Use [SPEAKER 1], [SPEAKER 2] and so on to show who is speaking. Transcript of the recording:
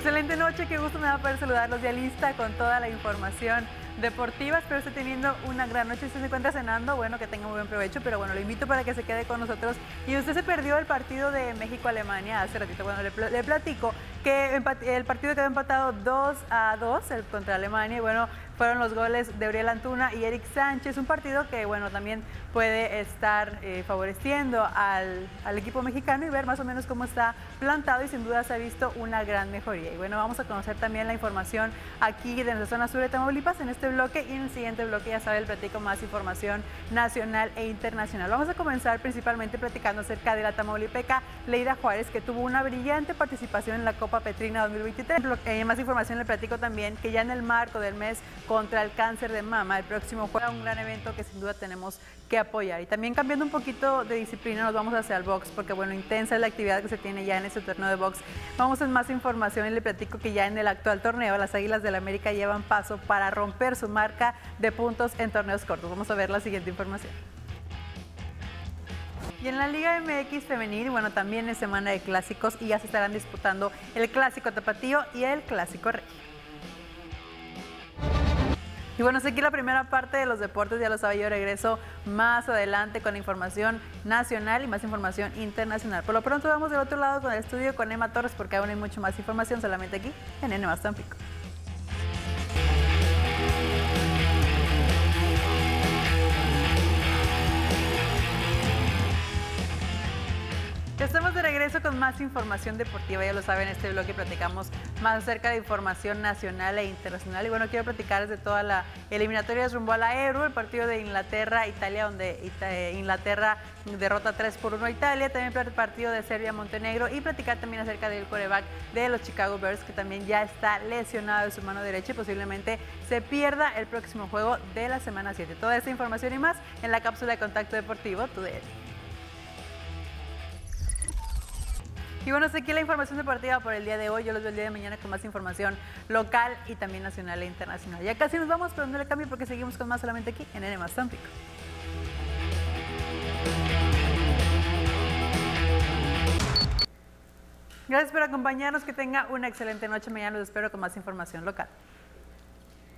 [SPEAKER 1] Excelente noche, qué gusto me da poder saludarlos ya lista con toda la información deportiva. Espero esté teniendo una gran noche. Si usted se encuentra cenando, bueno, que tenga muy buen provecho, pero bueno, lo invito para que se quede con nosotros. Y usted se perdió el partido de México-Alemania hace ratito. Bueno, le platico que el partido quedó empatado 2-2 contra Alemania y bueno, fueron los goles de Uriel Antuna y Eric Sánchez, un partido que bueno, también puede estar favoreciendo al equipo mexicano y ver más o menos cómo está plantado y sin duda se ha visto una gran mejoría. Y bueno, vamos a conocer también la información aquí de nuestra zona sur de Tamaulipas en este bloque y en el siguiente bloque ya sabe, el platico más información nacional e internacional. Vamos a comenzar principalmente platicando acerca de la tamaulipeca Leida Juárez, que tuvo una brillante participación en la Copa Petrina 2023. Más información le platico también que ya en el marco del mes contra el cáncer de mama, el próximo juega un gran evento que sin duda tenemos que apoyar. Y también cambiando un poquito de disciplina, nos vamos hacia el box, porque bueno, intensa es la actividad que se tiene ya en este torneo de box. Vamos en más información y le platico que ya en el actual torneo, las Águilas del América llevan paso para romper su marca de puntos en torneos cortos. Vamos a ver la siguiente información. Y en la Liga MX femenil, bueno, también es semana de clásicos y ya se estarán disputando el Clásico Tapatío y el Clásico Regio. Y bueno, aquí la primera parte de los deportes, ya lo sabe, yo regreso más adelante con información nacional y más información internacional. Por lo pronto vamos del otro lado con el estudio con Emma Torres porque aún hay mucho más información solamente aquí en N+ Tampico. Estamos de regreso con más información deportiva, ya lo saben, en este bloque platicamos más acerca de información nacional e internacional y bueno, quiero platicarles de toda la eliminatoria rumbo a la Euro, el partido de Inglaterra-Italia, donde Inglaterra derrota 3-1 a Italia, también el partido de Serbia-Montenegro y platicar también acerca del quarterback de los Chicago Bears, que también ya está lesionado de su mano derecha y posiblemente se pierda el próximo juego de la semana 7. Toda esta información y más en la cápsula de Contacto Deportivo TUDN. Y bueno, hasta aquí la información deportiva por el día de hoy. Yo los veo el día de mañana con más información local y también nacional e internacional. Ya casi nos vamos, pero no le cambie porque seguimos con más solamente aquí en N+ Tampico. Gracias por acompañarnos, que tenga una excelente noche. Mañana los espero con más información local.